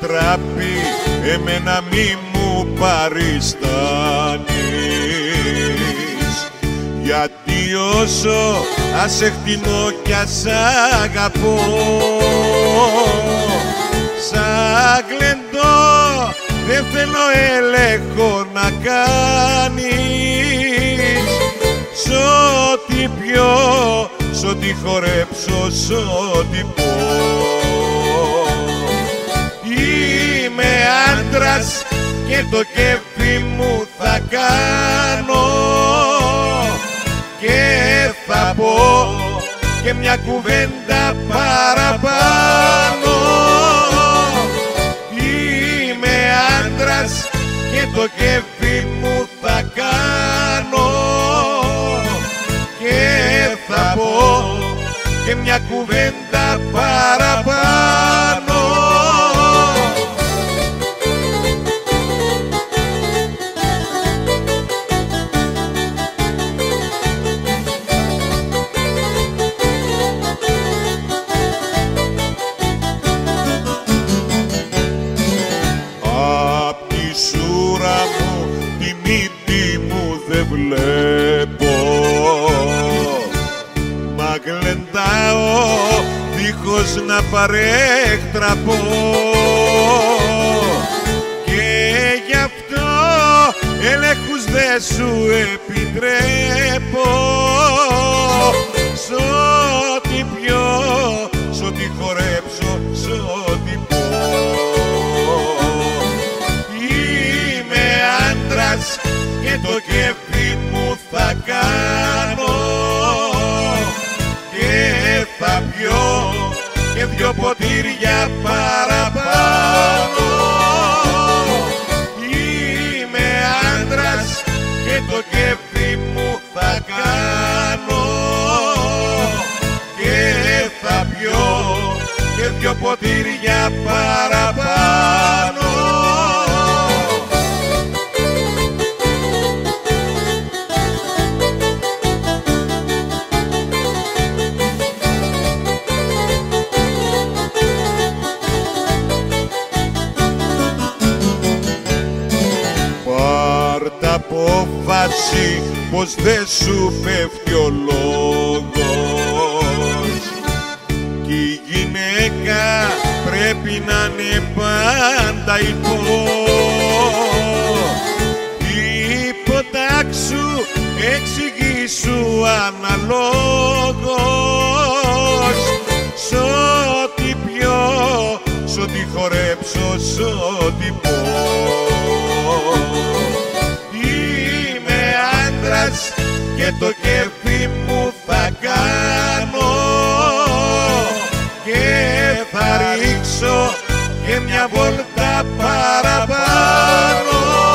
αγάπη εμένα μη μου παριστάνεις, γιατί όσο ας εκτιμώ κι ας αγαπώ, σαν γλεντό δεν θέλω έλεγχο να κάνεις. Σ' ό,τι πιω, σ' ό,τι χορέψω, σ' ό,τι πω, είμαι άντρας και το κέφι μου θα κάνω και θα πω και μια κουβέντα παραπάνω. Είμαι άντρας και το κέφι μου θα κάνω και θα πω και μια κουβέντα παραπάνω. Απ' τη σούρα μου τη μύτη μου δεν βλέπω, μα γλεντάω δίχως να παρέκτραπω και γι' αυτό ελέγχους δεν σου επιτρέπω. Σ' ό,τι πιω, σ' ό,τι χορέψω, σ' ό,τι πω, είμαι άντρας και το κέφι μου θα κάνω και θα πιω και δυο ποτήρια παραπάνω. Είμαι άντρας και το κέφι μου θα κάνω και θα πιω και δυο ποτήρια παραπάνω. Πάρ' απόφαση πως δεν σου πέφτει ο λόγος κι η γυναίκα πρέπει να είναι πάντα υπό. Υποτάξου, εξηγήσου αναλόγως, σ' ό,τι πιω, σ' ό,τι χορέψω, σ' ό,τι πω. Είμαι άντρας και το κέφι μου θα κάνω και θα ρίξω και μια βόλτα παραπάνω.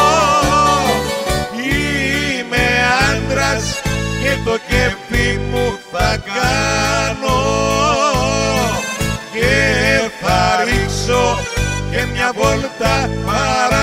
Είμαι άντρας και το κέφι μου θα κάνω και θα ρίξω και μια βόλτα παραπάνω.